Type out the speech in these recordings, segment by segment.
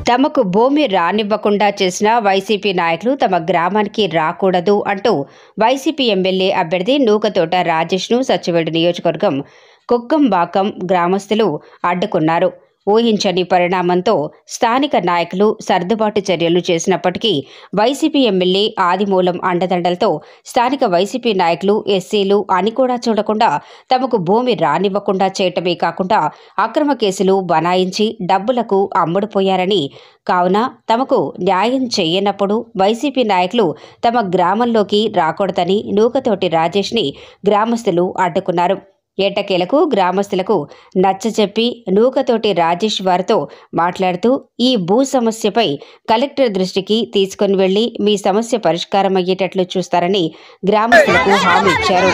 తమకు భూమి రానివ్వకుండా చేసిన వైసీపీ నాయకులు తమ గ్రామానికి రాకూడదు అంటూ వైసీపీ ఎమ్మెల్యే అభ్యర్థి నూకతోట రాజేష్ను సచ్చివేడు నియోజకవర్గం కుక్కంబాకం గ్రామస్తులు అడ్డుకున్నారు. ఊహించని పరిణామంతో స్థానిక నాయకులు సర్దుబాటు చర్యలు చేసినప్పటికీ వైసీపీ ఎమ్మెల్యే ఆదిమూలం అండదండలతో స్థానిక వైసీపీ నాయకులు ఎస్సీలు అని కూడా చూడకుండా తమకు భూమి రానివ్వకుండా చేయటమే కాకుండా అక్రమ కేసులు బనాయించి డబ్బులకు అమ్ముడుపోయారని, కావున తమకు న్యాయం చేయనప్పుడు వైసీపీ నాయకులు తమ గ్రామంలోకి రాకూడదని నూకతోటి రాజేష్ని గ్రామస్తులు అడ్డుకున్నారు. ఏటకేలకు గ్రామస్తులకు నచ్చజెప్పి నూకతోటి రాజేష్ వారితో మాట్లాడుతూ ఈ భూ సమస్యపై కలెక్టర్ దృష్టికి తీసుకుని వెళ్లి మీ సమస్య పరిష్కారం అయ్యేటట్లు చూస్తారని గ్రామస్తులకు హామీ ఇచ్చారు.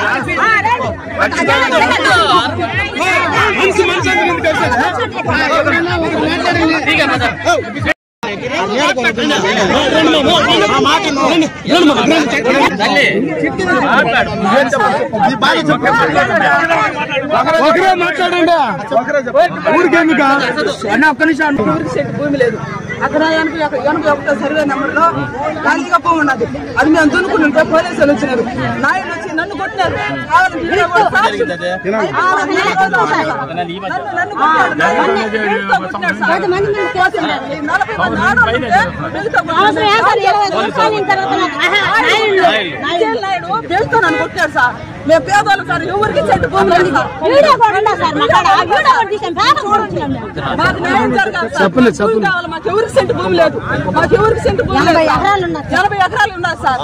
భూమి లేదు అక్కడ సర్వే నెంబర్ లో ఖాళీగా భూమి ఉన్నది. అది మేము దున్నుకుని ఉంటే పోలీసులు వచ్చినారు. నాయుడు వచ్చి నన్ను కొట్టినారు. నన్ను కొట్టారు సార్. మేము పేదవాళ్ళు సార్, ఎవరికి చెట్టు భూమి లేదు. మాకు న్యాయం జరగాలి సార్. మాకు ఎవరికి సెంటు భూమి లేదు. మాకు ఎవరికి సెంటు భూమి లేదు. 80 ఎకరాలు ఉన్నాయి సార్.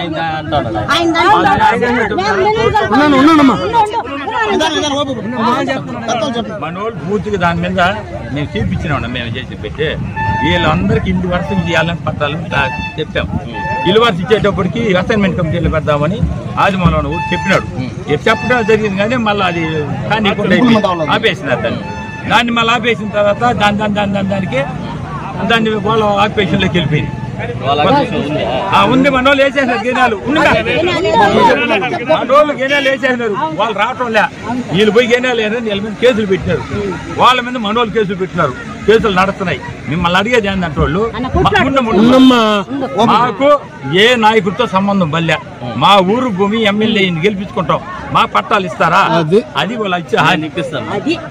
మనోళ్ళు పూర్తిగా దాని మీద మేము చూపించినా మేము చేసి పెట్టి వీళ్ళందరికీ ఇంటి వరుస చేయాలని పట్టాలని చెప్పాం. ఇల్లు వరుస ఇచ్చేటప్పటికి అసైన్మెంట్ కమిటీలు పెడదామని ఆదిమూలం చెప్పినాడు. చెప్పడం జరిగింది కానీ మళ్ళీ అది కానీ ఆపేసినారు. దాన్ని మళ్ళీ ఆపేసిన తర్వాత దాన్ని వాళ్ళ ఆపరేషన్లోకి వెళ్ళిపోయింది. ఉంది మనోళ్ళు వేసేసినారు. గేనాలు మనోళ్ళు గేనాలు వేసేసినారు. వాళ్ళు రావటం లే. వీళ్ళు పోయి గేనాలు వేసారు. వీళ్ళ మీద కేసులు పెట్టినారు. వాళ్ళ మీద మనోళ్ళు కేసులు పెట్టినారు. కేసులు నడుస్తున్నాయి. మిమ్మల్ని అడిగేది ఏంటంటే వాళ్ళు మాకు ఏ నాయకుడితో సంబంధం బల్లె. మా ఊరు భూమి ఎమ్మెల్యేని గెలిపించుకుంటాం. మా పట్టాలు ఇస్తారా? అది వాళ్ళు ఇచ్చే హాని ఇప్పిస్తారు.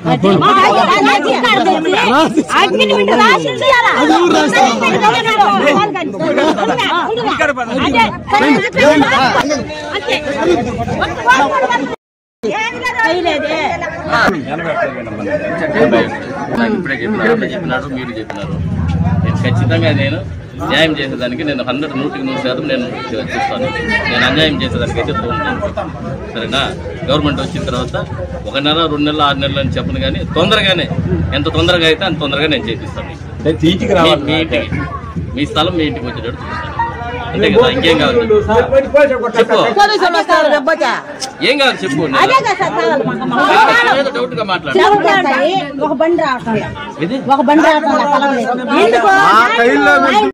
ఇప్పుడే చెప్పినాడు, మీరు చెప్పినారు. నేను ఖచ్చితంగా న్యాయం చేసేదానికి నేను 100% నేను చూస్తాను. నేను అన్యాయం చేసేదానికి అయితే తోడుతాను. సరేనా? గవర్నమెంట్ వచ్చిన తర్వాత 1 నెల 2 నెలలు 6 నెలలు అని చెప్పను కానీ తొందరగానే, ఎంత తొందరగా అయితే అంత తొందరగా నేను చేపిస్తాను. మీ ఇంటికి, మీ స్థలం మీ ఇంటికి వచ్చేటట్టు చూస్తాను. అంతే కదా? ఇంకేం కావాలి చెప్పు. ఏం కావాలి చెప్పు. డౌట్ గా మాట్లాడు. ఒక బండి రావట్లేదు.